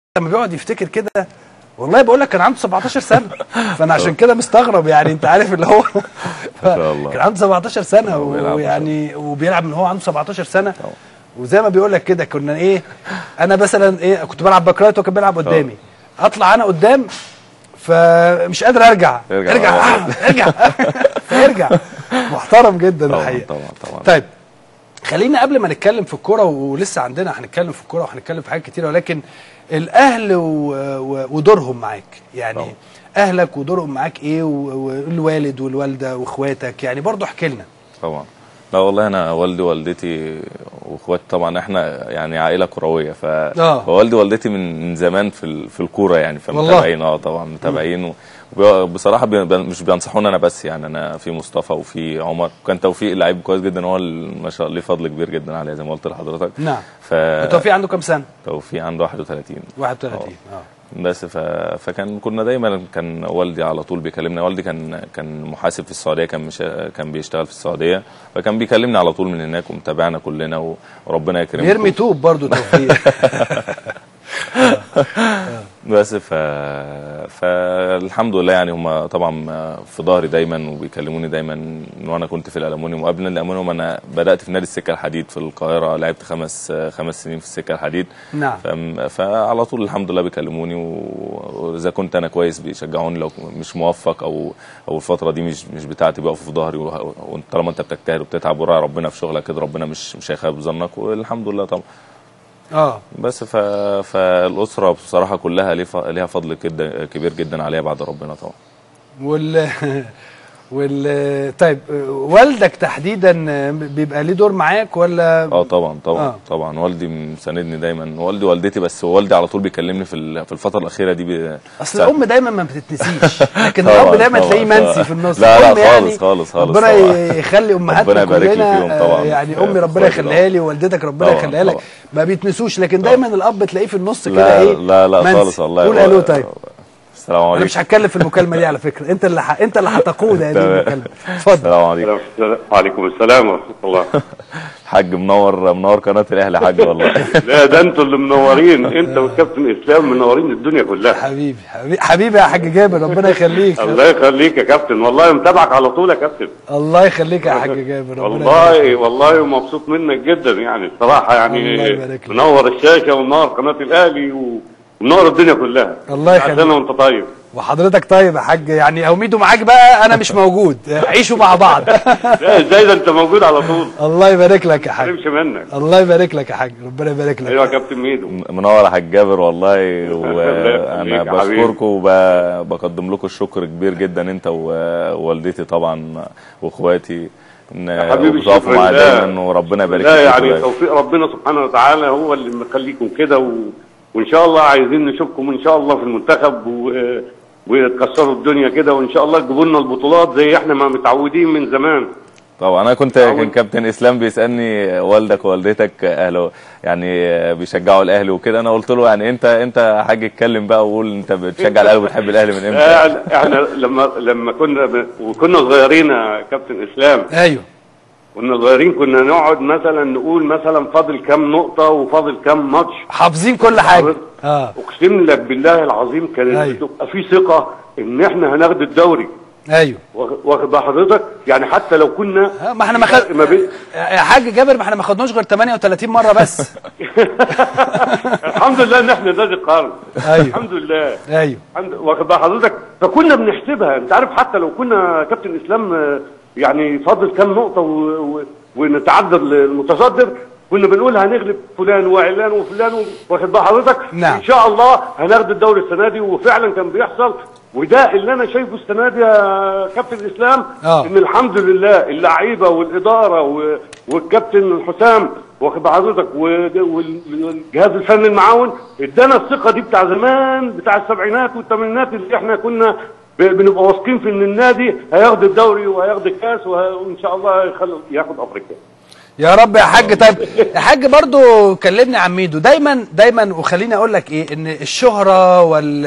لما بيقعد يفتكر كده والله بقول لك كان عنده 17 سنه. فانا عشان كده مستغرب يعني انت عارف اللي هو ما شاء الله كان عنده 17 سنه ويعني وبيلعب من هو عنده 17 سنه. وزي ما بيقول لك كده كنا ايه، انا مثلا ايه كنت بلعب باكرايت وهو كان بيلعب قدامي، اطلع انا قدام فمش قادر ارجع فيرجع. محترم جدا الحقيقه. طبعا. طيب خلينا قبل ما نتكلم في الكوره، ولسه عندنا هنتكلم في الكوره وهنتكلم في حاجات كتيره، ولكن الاهل ودورهم معاك يعني طبعا. اهلك ودورهم معاك ايه، والوالد والوالده واخواتك يعني برضو احكي لنا. طبعا. لا والله انا والدي ووالدتي واخواتي طبعا احنا يعني عائله كرويه فوالدي ووالدتي من زمان في الكوره يعني فمتابعين طبعا متابعين وبصراحه مش بينصحونا انا بس، يعني انا في مصطفى وفي عمر، وكان توفيق لعيب كويس جدا، هو ما شاء الله ليه فضل كبير جدا عليه زي ما قلت لحضرتك. نعم. توفيق عنده كام سنه؟ توفيق عنده 31. بس كنا دايما كان والدي على طول بيكلمنا. والدي كان محاسب في السعوديه، كان بيشتغل في السعوديه، فكان بيكلمنا على طول من هناك ومتابعنا كلنا وربنا يكرمه. بيرمي طوب برضه توفيق. بس فالحمد لله يعني هم طبعا في ظهري دايما وبيكلموني دايما. وانا كنت في الالومنيوم، وقبل الالومنيوم انا بدات في نادي السكه الحديد في القاهره، لعبت خمس سنين في السكه الحديد. نعم. فعلى طول الحمد لله بيكلموني، واذا كنت انا كويس بيشجعوني، لو مش موفق او الفتره دي مش بتاعتي بيقفوا في ظهري، وطالما انت بتجتهد وبتتعب وراعي ربنا في شغلك كده ربنا مش هيخيب ظنك، والحمد لله طبعا. بس فالاسره بصراحه كلها ليها فضل كبير جدا عليها بعد ربنا طبعا. طيب والدك تحديدا بيبقى ليه دور معاك ولا؟ طبعا والدي مساندني دايما، والدي ووالدتي، بس والدي على طول بيكلمني في الفتره الاخيره دي اصل الام دايما ما بتتنسيش، لكن الاب دايما تلاقيه منسي في النص. لا خالص ربنا يخلي امهاتنا كلنا يعني امي ربنا يخليها لي ووالدتك ربنا يخليها لك، ما بيتنسوش، لكن دايما الاب تلاقيه في النص كده ايه. لا خالص والله. قول الو. طيب السلام عليكم. انا مش هتكلم في المكالمه دي على فكره، انت اللي هتقود هذه المكالمه. اتفضل. السلام عليكم. وعليكم السلام ورحمه الله. حاج منور قناه الاهلي يا حاج والله. لا ده انتوا اللي منورين، انت والكابتن اسلام منورين الدنيا كلها. حبيبي يا حاج جابر ربنا يخليك. الله يخليك يا كابتن، والله متابعك على طول يا كابتن. الله يخليك يا حاج جابر. والله مبسوط منك جدا يعني الصراحه، يعني منور الشاشه ومنور قناه الاهلي ومنور الدنيا كلها. الله يخليك. عشان وانت طيب. وحضرتك طيب يا حاج، يعني اوميدو معاك بقى، انا مش موجود، عيشوا مع بعض. لا ازاي ده انت موجود على طول. الله يبارك لك يا حاج. ما تحرمش منك. الله يبارك لك يا حاج، ربنا يبارك لك. ايوه يا كابتن ميدو. منور يا حاج جابر والله، وانا بشكركم وبقدم لكم الشكر كبير جدا، انت ووالدتي طبعا واخواتي، ان بتقفوا معايا دايما، وربنا يبارك فيكم. لا يعني توفيق ربنا سبحانه وتعالى هو اللي مخليكم كده، وان شاء الله عايزين نشوفكم ان شاء الله في المنتخب وتكسروا الدنيا كده، وان شاء الله تجيبوا لنا البطولات زي احنا ما متعودين من زمان. طبعا انا كان كابتن اسلام بيسالني والدك ووالدتك اهله يعني بيشجعوا الاهلي وكده، انا قلت له يعني انت يا حاج اتكلم بقى وقول انت بتشجع الاهلي وبتحب الاهلي من امتى؟ احنا لما كنا صغيرين يا كابتن اسلام. ايوه كنا صغيرين، كنا نقعد مثلا نقول مثلا فاضل كام نقطه وفاضل كام ماتش، حافظين كل حاجه. اقسم لك بالله العظيم كانت بتبقى في ثقه ان احنا هناخد الدوري. ايوه واخد بال حضرتك، يعني حتى لو كنا ما احنا يا حاج جابر ما احنا ما خدناش غير 38 مره بس. الحمد لله ان احنا نادي القرن. ايوه الحمد لله. ايوه واخد بال حضرتك، فكنا بنحسبها. انت عارف حتى لو كنا كابتن اسلام يعني فاضل كام نقطه ونتعدى المتصدر، كنا بنقول هنغلب فلان وعلان وفلان، واخد بال حضرتك. نعم. ان شاء الله هناخد الدوري السنه دي، وفعلا كان بيحصل. وده اللي انا شايفه السنه دي يا كابتن اسلام، ان الحمد لله اللعيبه والاداره والكابتن حسام واخد بال حضرتك والجهاز الفني المعاون ادانا الثقه دي بتاع زمان، بتاع السبعينات والثمانينات، اللي احنا كنا بنبقى واثقين في ان النادي هياخد الدوري وهياخد الكاس، وان شاء الله ياخد افريقيا يا رب يا حاج. طيب يا حاج برضو كلمني عن ميدو دايما، وخليني اقول لك ايه، ان الشهره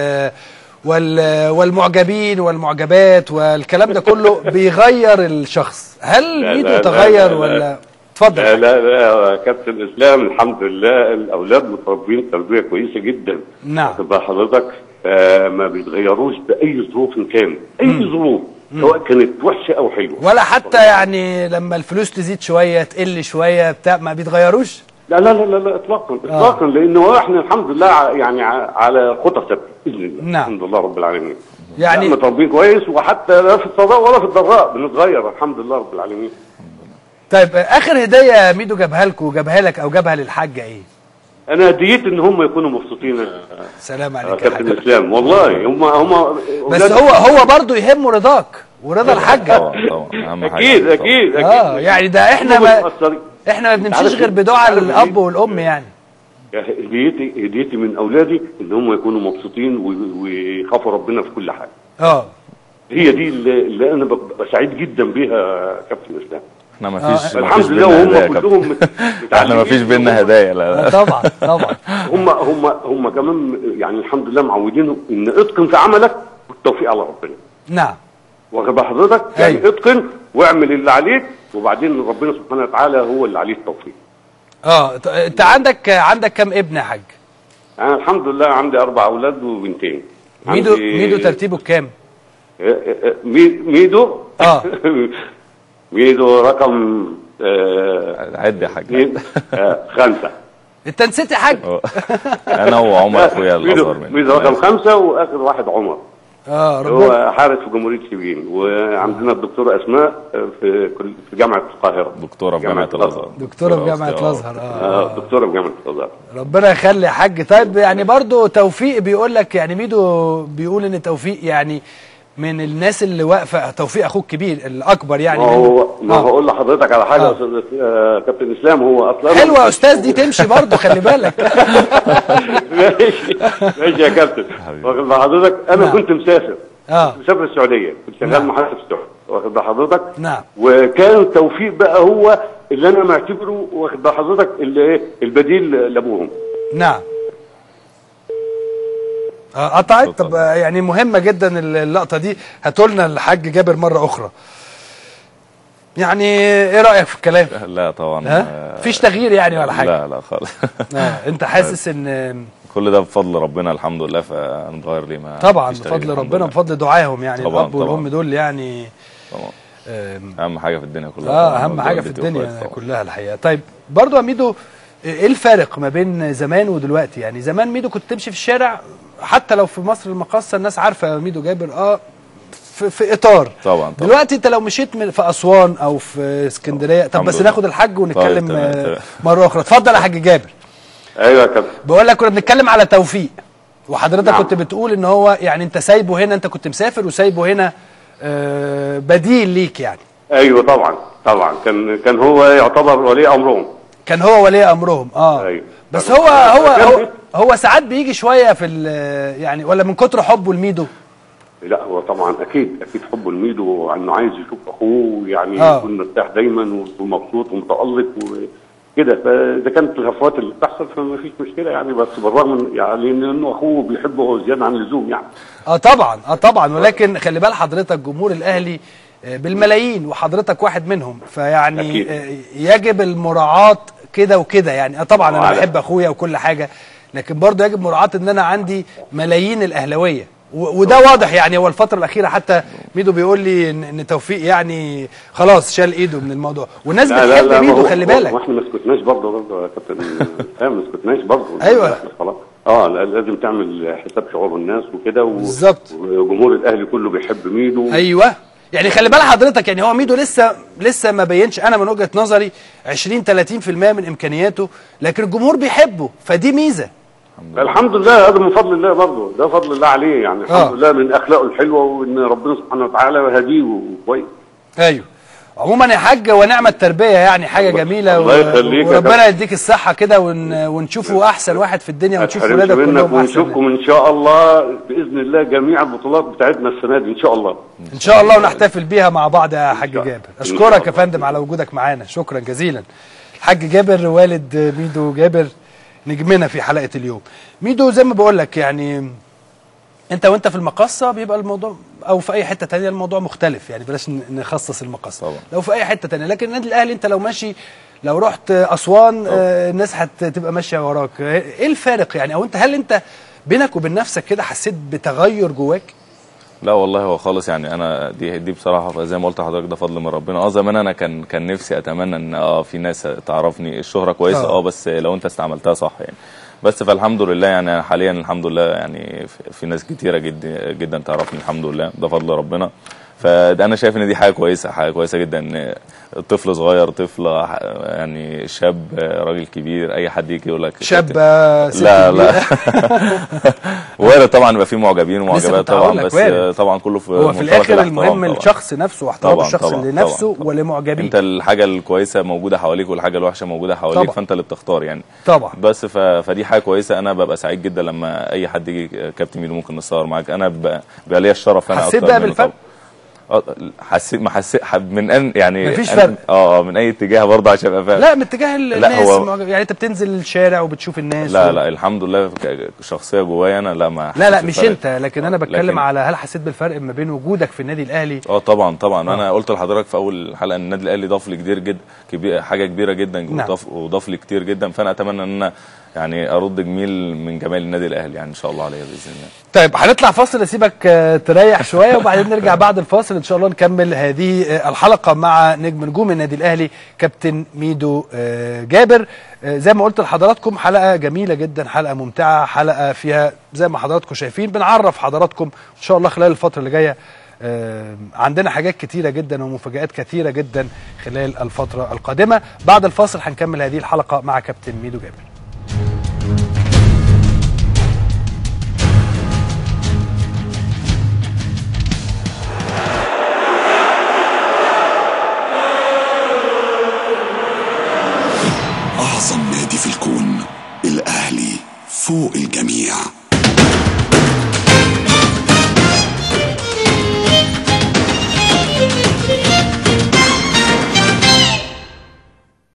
والمعجبين والمعجبات والكلام ده كله بيغير الشخص. هل ميدو تغير ولا؟ اتفضل. لا كابتن اسلام، الحمد لله الاولاد متربين تربيه كويسه جدا. نعم. تبقى حضرتك ما بيتغيروش باي ظروف كان، اي ظروف سواء كانت وحشه او حلوه، ولا حتى يعني لما الفلوس تزيد شويه تقل شويه بتاع ما بيتغيروش. لا لا لا لا اطلاقا اطلاقا، لانه احنا الحمد لله يعني على خطى ثابته باذن الله. نعم. الحمد لله رب العالمين. يعني متربين كويس، وحتى لا في الضراء ولا في الضراء بنتغير الحمد لله رب العالمين. طيب اخر هديه ميدو جابها لكم، جابها لك او جابها للحاجه ايه؟ انا هديت ان هم يكونوا مبسوطين. سلام عليك يا كابتن حاج. اسلام، والله هم بس هو برضه يهمه رضاك ورضا الحاجه. طبعا اهم حاجه. اكيد يعني ده احنا ما بنمشيش غير بدعاء الاب والام يعني. هديتي من اولادي ان هم يكونوا مبسوطين ويخافوا ربنا في كل حاجه. هي دي اللي انا ببقى سعيد جدا بيها كابتن اسلام. احنا ما فيش الحمد لله، وهم كلهم احنا ما فيش بينا هدايا. لا طبعا هم كمان يعني الحمد لله معودينه ان اتقن في عملك والتوفيق على ربنا. نعم. واخد بال حضرتك؟ يعني اتقن واعمل اللي عليك، وبعدين ربنا سبحانه وتعالى هو اللي عليه التوفيق. انت عندك كام ابن يا حاج؟ انا الحمد لله عندي 4 اولاد وبنتين. ميدو ترتيبه كام؟ ميدو ميدو رقم عد يا حاج. 5. انت نسيت يا حاج. انا وعمر اخويا الاصغر مني. ميدو رقم 5 واخر واحد عمر. هو حارس في جمهوريه شبين. وعندنا الدكتوره اسماء في جامعه القاهره. دكتوره في جامعه الازهر. دكتوره في جامعه الازهر. دكتوره في جامعه الازهر. ربنا يخلي يا حاج. طيب يعني برضو توفيق بيقول لك، يعني ميدو بيقول ان توفيق يعني من الناس اللي واقفه، توفيق اخوك كبير الاكبر يعني. ما هقول لحضرتك على حاجه يا كابتن اسلام. هو اصلا حلوه يا استاذ دي تمشي برضو، خلي بالك. ماشي يا كابتن. واخد حضرتك انا كنت مسافر. مسافر السعوديه، كنت شغال محاسب السعوديه. واخد حضرتك. نعم. وكان التوفيق بقى هو اللي انا معتبره، واخد حضرتك، اللي ايه البديل لابوهم. نعم. قطعت. طب يعني مهمه جدا اللقطه دي، هاتولنا الحاج جابر مره اخرى. يعني ايه رايك في الكلام؟ لا طبعا مفيش تغيير يعني ولا حاجه؟ لا خالص. انت حاسس ان كل ده بفضل ربنا الحمد لله، فنتغير ليه؟ ما طبعا بفضل ربنا، بفضل دعائهم يعني. طبعًا الاب والام دول يعني طبعا اهم حاجه في الدنيا كلها. اهم حاجه في الدنيا كلها الحقيقه. طيب برضو يا ميدو، ايه الفارق ما بين زمان ودلوقتي؟ يعني زمان ميدو كنت تمشي في الشارع حتى لو في مصر المقاصه الناس عارفه ميدو جابر في اطار. طبعا. دلوقتي انت لو مشيت في اسوان او في اسكندريه، طب بس ناخد الحاج ونتكلم مره اخرى. اتفضل يا حاج جابر. ايوه يا كابتن. بقول لك كنا بنتكلم على توفيق، وحضرتك كنت بتقول ان هو يعني انت سايبه هنا، انت كنت مسافر وسايبه هنا بديل ليك يعني. ايوه طبعا كان هو يعتبر ولي امرهم. كان هو ولي امرهم. ايوه. بس هو ساعات بيجي شويه في يعني، ولا من كتر حبه لميدو؟ لا هو طبعا اكيد حبه لميدو، وانه عايز يشوف اخوه يعني يكون مرتاح دايما ومبسوط ومتالق وكده. فاذا كانت الهفوات اللي بتحصل فما فيش مشكله يعني، بس بالرغم من يعني انه اخوه بيحبه زياده عن اللزوم يعني. طبعا ولكن خلي بال حضرتك جمهور الاهلي بالملايين وحضرتك واحد منهم، فيعني يجب المراعاه كده وكده يعني. طبعا انا بحب اخويا وكل حاجه، لكن برضه يجب مراعاه ان انا عندي ملايين الاهلاويه، وده واضح يعني. هو الفتره الاخيره حتى ميدو بيقول لي ان توفيق يعني خلاص شال ايده من الموضوع، والناس بتحب ميدو. خلي بالك احنا ما سكتناش برضه يا كابتن. ما سكتناش برضه. ايوه خلاص. لازم تعمل حساب شعور الناس وكده. بالظبط. وجمهور الاهلي كله بيحب ميدو. ايوه يعني خلي بال حضرتك، يعني هو ميدو لسه ما بينش، انا من وجهه نظري 20-30% من امكانياته، لكن الجمهور بيحبه، فدي ميزه. الحمد لله. هذا من فضل الله برضه، ده فضل الله عليه يعني. الحمد لله من اخلاقه الحلوه، وان ربنا سبحانه وتعالى هديه وكويس. ايوه. عموما يا حاج، ونعمه التربيه يعني حاجه جميله. الله يخليك. وربنا يديك الصحه كده، ونشوفه احسن واحد في الدنيا، ونشوف ولادك كلهم احسن. ونشوفكم ان شاء الله باذن الله جميع البطولات بتاعتنا السنه دي ان شاء الله. ان شاء الله، ونحتفل بيها مع بعض يا حاج جابر. اشكرك يا فندم على وجودك معانا، شكرا جزيلا. الحاج جابر والد ميدو جابر نجمنا في حلقه اليوم. ميدو زي ما بقول لك يعني، وانت في المقصه بيبقى الموضوع، او في اي حته ثانيه الموضوع مختلف يعني، بلاش نخصص المقصه. لو في اي حته ثانيه، لكن النادي الاهلي انت لو ماشي لو رحت اسوان الناس هتبقى ماشيه وراك. ايه الفارق يعني؟ او هل انت بينك وبين نفسك كده حسيت بتغير جواك؟ لا والله هو خالص يعني. انا دي بصراحه زي ما قلت لحضرتك ده فضل من ربنا. زمان انا كان نفسي اتمنى ان في ناس تعرفني، الشهره كويسه بس لو انت استعملتها صح يعني. بس فالحمد لله يعني حاليا الحمد لله يعني في ناس كتيره جدا تعرفني الحمد لله، ده فضل ربنا. فده انا شايف ان دي حاجه كويسه جدا، ان طفل صغير، طفله يعني، شاب، راجل كبير، اي حد يجي يقول لك شاب لا وارد طبعا يبقى في معجبين ومعجبات طبعا، بس طبعا كله هو في الاخر المهم الشخص نفسه واحترام الشخص لنفسه ولمعجبيه. انت الحاجه الكويسه موجوده حواليك والحاجه الوحشه موجوده حواليك، فانت اللي بتختار يعني طبعا. بس فدي حاجه كويسه. انا ببقى سعيد جدا لما اي حد يجي كابتن ميدو ممكن نصور معاك، انا بيبقى ليا الشرف. انا حسيت بقى بالفرق؟ حسيت ما حسيت من ان يعني مفيش فرق من اي اتجاه برضه عشان ابقى فاهم. لا من اتجاه الناس يعني انت بتنزل الشارع وبتشوف الناس لا الحمد لله شخصيه جوايا انا لا مش انت، لكن انا بتكلم على هل حسيت بالفرق ما بين وجودك في النادي الاهلي؟ طبعا انا قلت لحضرتك في اول حلقه ان النادي الاهلي ضاف لي كتير جدا، حاجه كبيره جدا. نعم. وضاف لي كتير جدا، فانا اتمنى ان انا يعني ارد جميل من جمال النادي الاهلي يعني ان شاء الله عليا باذن الله. طيب هنطلع فاصل اسيبك تريح شويه وبعدين نرجع بعد الفاصل ان شاء الله نكمل هذه الحلقه مع نجوم النادي الاهلي كابتن ميدو جابر. زي ما قلت لحضراتكم حلقه جميله جدا، حلقه ممتعه، حلقه فيها زي ما حضراتكم شايفين بنعرف حضراتكم ان شاء الله خلال الفتره اللي جايه عندنا حاجات كتيره جدا ومفاجآت كتيره جدا خلال الفتره القادمه. بعد الفاصل هنكمل هذه الحلقه مع كابتن ميدو جابر.